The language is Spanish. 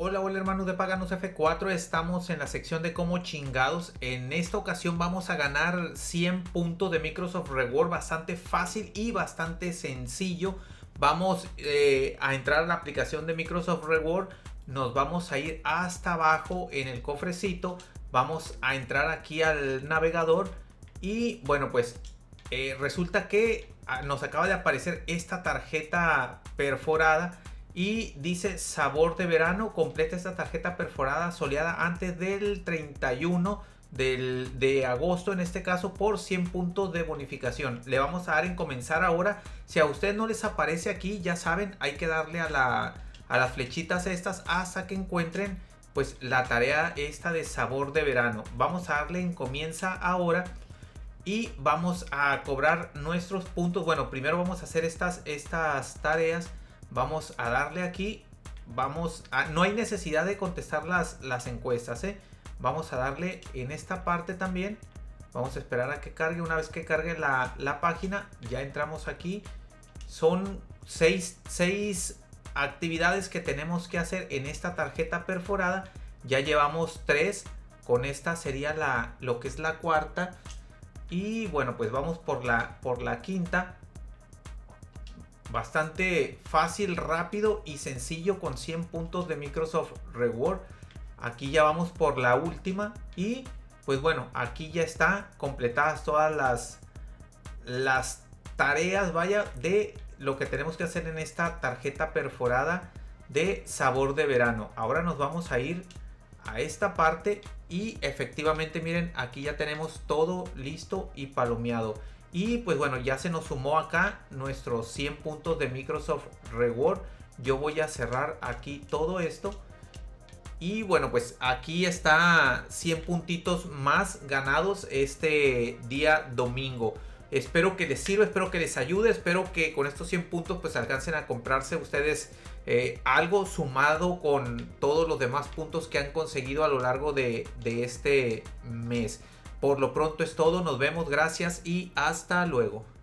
Hola, hola hermanos de Paganos F4, estamos en la sección de cómo chingados. En esta ocasión vamos a ganar 100 puntos de Microsoft Reward, bastante fácil y bastante sencillo. Vamos a entrar a la aplicación de Microsoft Reward, nos vamos a ir hasta abajo en el cofrecito, vamos a entrar aquí al navegador y bueno pues resulta que nos acaba de aparecer esta tarjeta perforada y dice sabor de verano. Completa esta tarjeta perforada soleada antes del 31 de agosto, en este caso, por 100 puntos de bonificación. Le vamos a dar en comenzar ahora. Si a ustedes no les aparece aquí, ya saben, hay que darle a las flechitas estas hasta que encuentren pues la tarea esta de sabor de verano. Vamos a darle en comienza ahora y vamos a cobrar nuestros puntos. Bueno, primero vamos a hacer estas tareas. Vamos a darle aquí. No hay necesidad de contestar las encuestas, Vamos a darle en esta parte también. Vamos a esperar a que cargue. Una vez que cargue la página, ya entramos aquí. Son 6 actividades que tenemos que hacer en esta tarjeta perforada. Ya llevamos 3. Con esta sería lo que es la cuarta. Y bueno, pues vamos por la quinta. Bastante fácil, rápido y sencillo con 100 puntos de Microsoft Reward. Aquí ya vamos por la última. Y pues bueno, aquí ya está completadas todas las tareas, vaya, de lo que tenemos que hacer en esta tarjeta perforada de sabor de verano. Ahora nos vamos a ir a esta parte y efectivamente miren, aquí ya tenemos todo listo y palomeado. Y pues bueno, ya se nos sumó acá nuestros 100 puntos de Microsoft Reward. Yo voy a cerrar aquí todo esto. Y bueno, pues aquí está 100 puntitos más ganados este día domingo. Espero que les sirva, espero que les ayude, espero que con estos 100 puntos pues alcancen a comprarse ustedes algo sumado con todos los demás puntos que han conseguido a lo largo de este mes. Por lo pronto es todo, nos vemos, gracias y hasta luego.